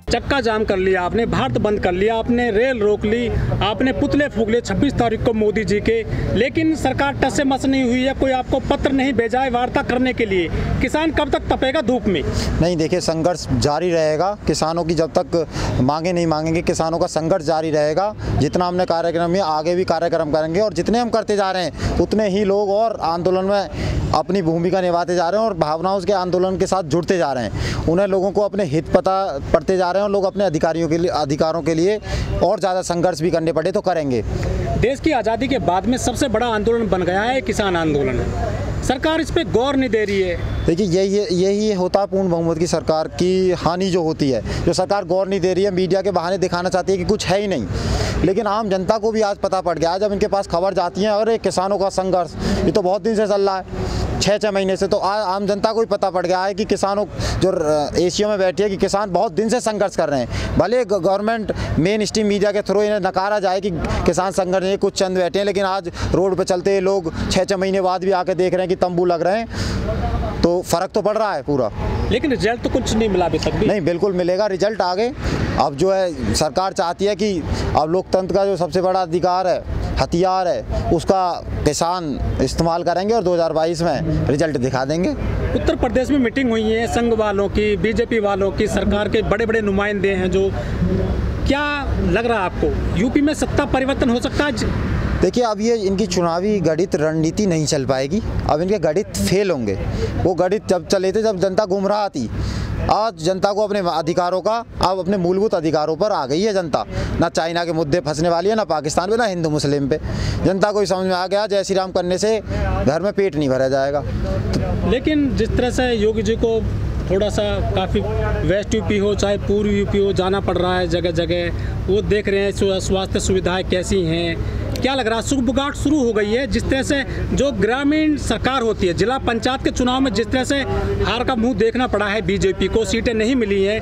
चक्का जाम कर लिया आपने, भारत बंद कर लिया आपने, रेल रोक ली आपने, पुतले फूंक लिए 26 तारीख को मोदी जी के, लेकिन सरकार टस से मस नहीं हुई है। कोई आपको पत्र नहीं भेजा है वार्ता करने के लिए। किसान कब तक तपेगा धूप में? नहीं, देखिए, संघर्ष जारी रहेगा। किसानों की जब तक मांगे नहीं मांगेंगे, किसानों का संघर्ष जारी रहेगा। जितना हमने कार्यक्रम में आगे भी कार्यक्रम करेंगे, और जितने हम करते जा रहे हैं उतने ही लोग और आंदोलन में अपनी भूमिका निभाते जा रहे हैं और भावनाओं के आंदोलन के साथ जुड़ते जा रहे हैं। उन्हें लोगों को अपने हित पता पड़ते जा रहे हैं और लोग अपने अधिकारों के लिए और ज़्यादा संघर्ष भी करने पड़े तो करेंगे। देश की आज़ादी के बाद में सबसे बड़ा आंदोलन बन गया है किसान आंदोलन। सरकार इस पे गौर नहीं दे रही है। देखिए, यही होता है पूर्ण बहुमत की सरकार की हानि जो होती है, जो सरकार गौर नहीं दे रही है, मीडिया के बहाने दिखाना चाहती है कि कुछ है ही नहीं। लेकिन आम जनता को भी आज पता पड़ गया, जब इनके पास खबर जाती है और किसानों का संघर्ष ये तो बहुत दिन से चल रहा है, 6 महीने से, तो आम जनता को भी पता पड़ गया है कि किसानों जो एशिया में बैठी है कि किसान बहुत दिन से संघर्ष कर रहे हैं। भले गवर्नमेंट मेन स्ट्रीम मीडिया के थ्रू इन्हें नकारा जाए कि किसान संघर्ष में कुछ चंद बैठे हैं, लेकिन आज रोड पर चलते लोग 6 महीने बाद भी आके देख रहे हैं कि तंबू लग रहे हैं, तो फ़र्क तो पड़ रहा है पूरा। लेकिन रिजल्ट तो कुछ नहीं मिला अभी तक भी। नहीं, बिल्कुल मिलेगा रिजल्ट आगे। अब जो है सरकार चाहती है कि अब लोकतंत्र का जो सबसे बड़ा अधिकार है, हथियार है, उसका किसान इस्तेमाल करेंगे और 2022 में रिजल्ट दिखा देंगे। उत्तर प्रदेश में मीटिंग हुई है संघ वालों की, बीजेपी वालों की, सरकार के बड़े बड़े नुमाइंदे हैं जो, क्या लग रहा है आपको यूपी में सत्ता परिवर्तन हो सकता है? देखिए, अब ये इनकी चुनावी गणित रणनीति नहीं चल पाएगी। अब इनके गणित फेल होंगे। वो गणित जब चले थे जब जनता गुमराह थी। आज जनता को अपने अधिकारों का, अब अपने मूलभूत अधिकारों पर आ गई है जनता। ना चाइना के मुद्दे फंसने वाली है, ना पाकिस्तान पे, ना हिंदू मुस्लिम पे। जनता को समझ में आ गया जय श्री राम करने से घर में पेट नहीं भरा जाएगा। लेकिन जिस तरह से योगी जी को थोड़ा सा काफ़ी वेस्ट यूपी हो चाहे पूर्व यूपी हो जाना पड़ रहा है जगह जगह, वो देख रहे हैं स्वास्थ्य सुविधाएं कैसी हैं, क्या लग रहा है? सुगबुगाहट शुरू हो गई है। जिस तरह से जो ग्रामीण सरकार होती है, जिला पंचायत के चुनाव में जिस तरह से हार का मुंह देखना पड़ा है बीजेपी को, सीटें नहीं मिली हैं,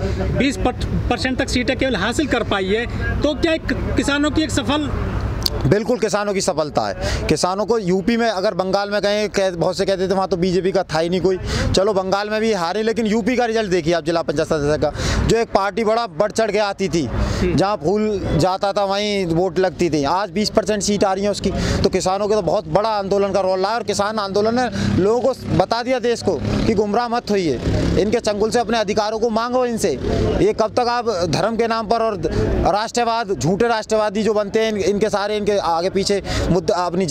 20% तक सीटें केवल हासिल कर पाई है, तो क्या किसानों की एक सफल? बिल्कुल किसानों की सफलता है। किसानों को यूपी में, अगर बंगाल में गए, बहुत से कहते थे वहाँ तो बीजेपी का था ही नहीं कोई, चलो बंगाल में भी हारे, लेकिन यूपी का रिजल्ट देखिए आप, जिला पंचायत सदस्य का, जो एक पार्टी बड़ा बढ़ चढ़ के आती थी, जहाँ फूल जाता था वहीं वोट लगती थी, आज 20% सीट आ रही है उसकी। तो किसानों के तो बहुत बड़ा आंदोलन का रोल रहा है, और किसान आंदोलन ने लोगों को बता दिया देश को कि गुमराह मत होइए, इनके चंगुल से अपने अधिकारों को मांगो इनसे। ये कब तक आप धर्म के नाम पर और राष्ट्रवाद, झूठे राष्ट्रवादी जो बनते हैं, इनके सारे इनके आगे पीछे मुद्दे अपनी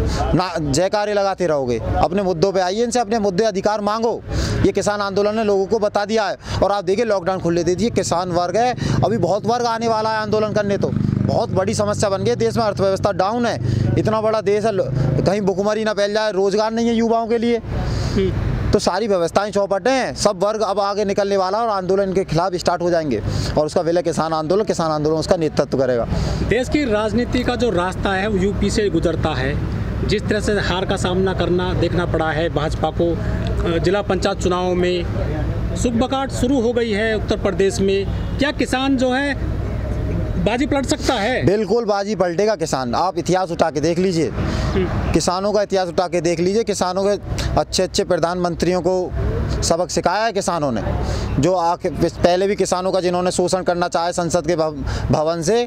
जयकारे लगाते रहोगे? अपने मुद्दों पे आइए, इनसे अपने मुद्दे अधिकार मांगो। ये किसान आंदोलन ने लोगों को बता दिया है। और आप देखिए, लॉकडाउन खुले दे दिए, किसान वर्ग है, अभी बहुत वर्ग आने वाला है आंदोलन करने, तो बहुत बड़ी समस्या बन गई देश में। अर्थव्यवस्था डाउन है, इतना बड़ा देश है, कहीं भुखमरी ना फैल जाए, रोजगार नहीं है युवाओं के लिए, तो सारी व्यवस्थाएं चौपट हैं। सब वर्ग अब आगे निकलने वाला और आंदोलन के खिलाफ स्टार्ट हो जाएंगे, और उसका विलय किसान आंदोलन उसका नेतृत्व करेगा। देश की राजनीति का जो रास्ता है वो यूपी से गुजरता है। जिस तरह से हार का सामना देखना पड़ा है भाजपा को जिला पंचायत चुनावों में, सुगबुगाहट शुरू हो गई है उत्तर प्रदेश में। क्या किसान जो है बाजी पलट सकता है? बिल्कुल बाजी पलटेगा किसान। आप इतिहास उठा के देख लीजिए, किसानों का इतिहास उठा के देख लीजिए। किसानों के अच्छे प्रधानमंत्रियों को सबक सिखाया है किसानों ने, जो पहले भी किसानों का जिन्होंने शोषण करना चाहे संसद के भवन से,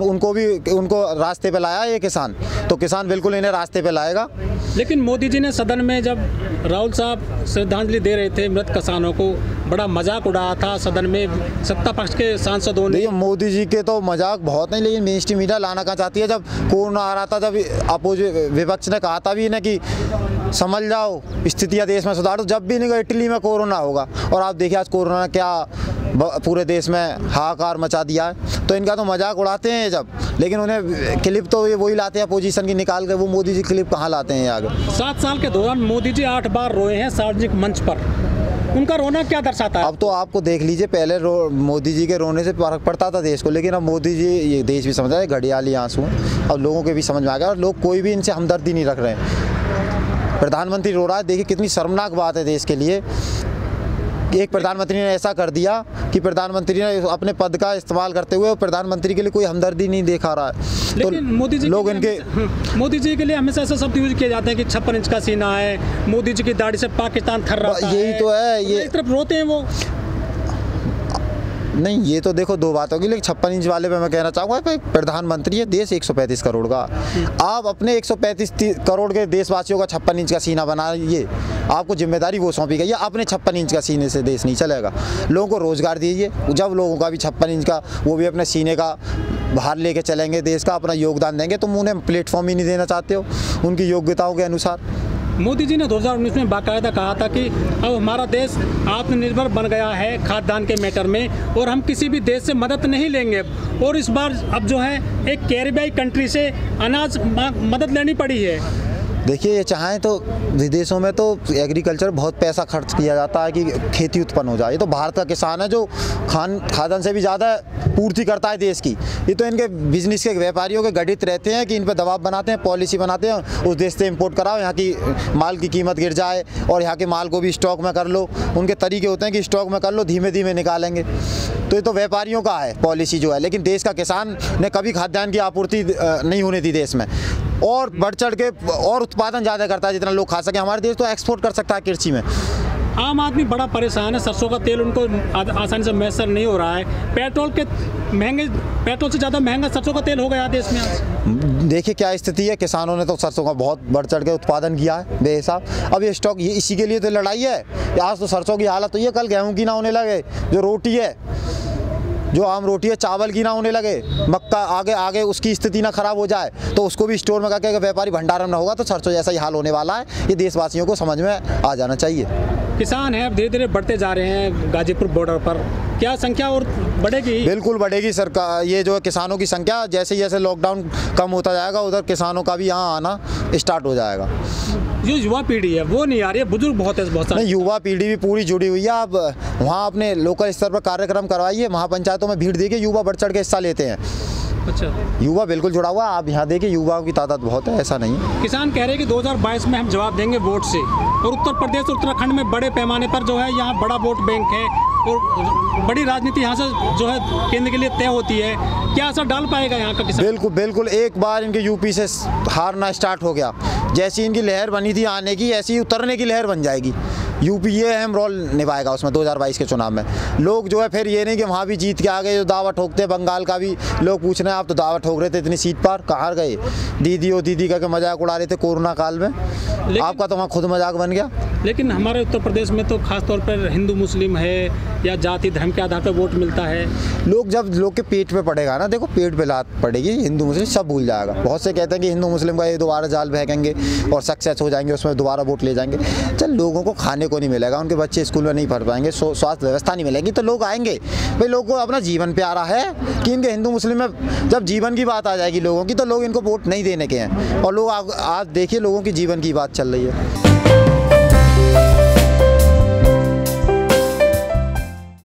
उनको रास्ते पे लाया ये किसान। तो किसान बिल्कुल इन्हें रास्ते पे लाएगा। लेकिन मोदी जी ने सदन में जब राहुल साहब श्रद्धांजलि दे रहे थे मृत किसानों को, बड़ा मजाक उड़ाया था सदन में सत्ता पक्ष के सांसदों ने। मोदी जी के तो मजाक बहुत नहीं, लेकिन मेन स्ट्रीम मीडिया लाना कहाँ चाहती है। जब कोरोना आ रहा था, जब विपक्ष ने कहा था भी ना कि समझ जाओ स्थितियाँ देश में सुधारो, जब भी नहीं इटली में कोरोना होगा, और आप देखिए आज कोरोना क्या पूरे देश में हाहाकार मचा दिया है। तो इनका तो मजाक उड़ाते हैं जब, लेकिन उन्हें क्लिप तो ये वही लाते हैं अपोजिशन की निकाल कर। वो मोदी जी क्लिप कहाँ लाते हैं आगे? 7 साल के दौरान मोदी जी 8 बार रोए हैं सार्वजनिक मंच पर। उनका रोना क्या दर्शाता है? अब तो आपको देख लीजिए, पहले मोदी जी के रोने से फर्क पड़ता था देश को, लेकिन अब मोदी जी ये देश भी समझ रहे हैं, घड़ियाली आंसू हैं, अब लोगों के भी समझ में आ गया, और लोग कोई भी इनसे हमदर्दी नहीं रख रहे हैं। प्रधानमंत्री रो रहा है, देखिए कितनी शर्मनाक बात है देश के लिए। एक प्रधानमंत्री ने ऐसा कर दिया कि प्रधानमंत्री ने अपने पद का इस्तेमाल करते हुए प्रधानमंत्री के लिए कोई हमदर्दी नहीं दिखा रहा है। लेकिन तो मोदी जी लोग इनके मोदी जी के लिए हमेशा ऐसा शब्द यूज किए जाते हैं कि 56 इंच का सीना है, मोदी जी की दाढ़ी से पाकिस्तान थर रहा है। यही तो है, ये इस तरफ रोते हैं वो। नहीं, ये तो देखो दो बात होगी, लेकिन 56 इंच वाले पे मैं कहना चाहूँगा भाई, प्रधानमंत्री है, देश 135 करोड़ का, आप अपने 135 करोड़ के देशवासियों का 56 इंच का सीना बनाइए, आपको जिम्मेदारी वो सौंपी गई है, अपने 56 इंच का सीने से देश नहीं चलेगा। लोगों को रोजगार दीजिए, जब लोगों का भी 56 इंच का वो भी अपने सीने का बाहर लेके चलेंगे, देश का अपना योगदान देंगे, तुम उन्हें प्लेटफॉर्म ही नहीं देना चाहते हो उनकी योग्यताओं के अनुसार। मोदी जी ने 2019 में बाकायदा कहा था कि अब हमारा देश आत्मनिर्भर बन गया है खाद्यान्न के मैटर में, और हम किसी भी देश से मदद नहीं लेंगे। और इस बार अब जो है एक कैरिबियाई कंट्री से अनाज मदद लेनी पड़ी है। देखिए, ये चाहें तो विदेशों में तो एग्रीकल्चर बहुत पैसा खर्च किया जाता है कि खेती उत्पन्न हो जाए। ये तो भारत का किसान है जो खाद्यान्न से भी ज़्यादा पूर्ति करता है देश की। ये तो इनके बिजनेस के व्यापारियों के गठित रहते हैं कि इन पर दबाव बनाते हैं, पॉलिसी बनाते हैं, उस देश से इंपोर्ट कराओ, यहाँ की माल की कीमत गिर जाए और यहाँ के माल को भी स्टॉक में कर लो। उनके तरीके होते हैं कि स्टॉक में कर लो, धीमे धीमे निकालेंगे। तो ये तो व्यापारियों का है पॉलिसी जो है, लेकिन देश का किसान ने कभी खाद्यान्न की आपूर्ति नहीं होने दी देश में, और बढ़ चढ़ के और उत्पादन ज़्यादा करता है जितना लोग खा सके। हमारे देश तो एक्सपोर्ट कर सकता है कृषि में। आम आदमी बड़ा परेशान है, सरसों का तेल उनको आसानी से मैसर नहीं हो रहा है। पेट्रोल से ज़्यादा महंगा सरसों का तेल हो गया देश में आज। देखिए क्या स्थिति है, किसानों ने तो सरसों का बहुत बढ़ चढ़ के उत्पादन किया है बेहिसाब। अब ये स्टॉक इसी के लिए तो लड़ाई है। आज तो सरसों की हालत तो ये, कल गेहूँ की ना होने लगे, जो रोटी है, जो आम रोटी है, चावल की ना होने लगे, मक्का आगे उसकी स्थिति ना खराब हो जाए, तो उसको भी स्टोर में करके व्यापारी भंडारण ना होगा, तो सरसों जैसा ही हाल होने वाला है। ये देशवासियों को समझ में आ जाना चाहिए। किसान हैं, धीरे धीरे बढ़ते जा रहे हैं गाजीपुर बॉर्डर पर, क्या संख्या और बढ़ेगी? बिल्कुल बढ़ेगी सरकार। ये जो है किसानों की संख्या जैसे जैसे लॉकडाउन कम होता जाएगा, उधर किसानों का भी यहाँ आना स्टार्ट हो जाएगा। जो युवा पीढ़ी है वो नहीं आ रही है, बुजुर्ग बहुत है, बहुत सारे। युवा पीढ़ी भी पूरी जुड़ी हुई है। आप वहाँ अपने लोकल स्तर पर कार्यक्रम करवाइए, महापंचायतों में भीड़ देखिए, युवा बढ़ चढ़ के हिस्सा लेते हैं। अच्छा, युवा बिल्कुल जुड़ा हुआ है। आप यहाँ देखिए, युवाओं की तादाद बहुत है, ऐसा नहीं है। किसान कह रहे हैं कि 2022 में हम जवाब देंगे वोट से, और उत्तर प्रदेश और उत्तराखंड में बड़े पैमाने पर जो है यहाँ बड़ा वोट बैंक है और बड़ी राजनीति यहाँ से जो है केंद्र के लिए तय होती है। क्या असर डाल पाएगा यहाँ का किसान? बिल्कुल बिल्कुल। एक बार इनके यूपी से हारना स्टार्ट हो गया, जैसी इनकी लहर बनी थी आने की, ऐसी ही उतरने की लहर बन जाएगी। यूपी ये अहम रोल निभाएगा उसमें 2022 के चुनाव में। लोग जो है फिर ये नहीं कि वहाँ भी जीत के आ गए, जो दावा ठोकते हैं, बंगाल का भी लोग पूछ रहे हैं, आप तो दावा ठोक रहे थे इतनी सीट पर, कहाँ गए? दीदी करके मजाक उड़ा रहे थे कोरोना काल में, आपका तो वहाँ खुद मजाक बन गया। लेकिन हमारे उत्तर प्रदेश में तो खासतौर पर हिंदू मुस्लिम है या जाति धर्म के आधार पर वोट मिलता है। जब लोग के पेट पे पड़ेगा ना, देखो पेट पे लात पड़ेगी, हिंदू मुस्लिम सब भूल जाएगा। बहुत से कहते हैं कि हिंदू मुस्लिम का ये दोबारा जाल फेंकेंगे और सक्सेस हो जाएंगे, उसमें दोबारा वोट ले जाएंगे। चल, लोगों को खाने को नहीं मिलेगा, उनके बच्चे स्कूल में नहीं पढ़ पाएंगे, स्वास्थ्य व्यवस्था नहीं मिलेगी, तो लोग आएंगे। भाई लोगों को अपना जीवन प्यारा है कि इनके हिंदू मुस्लिम में जब जीवन की बात आ जाएगी लोगों की, तो लोग इनको वोट नहीं देने के हैं। और लोग आज देखिए, लोगों की जीवन की बात चल रही है।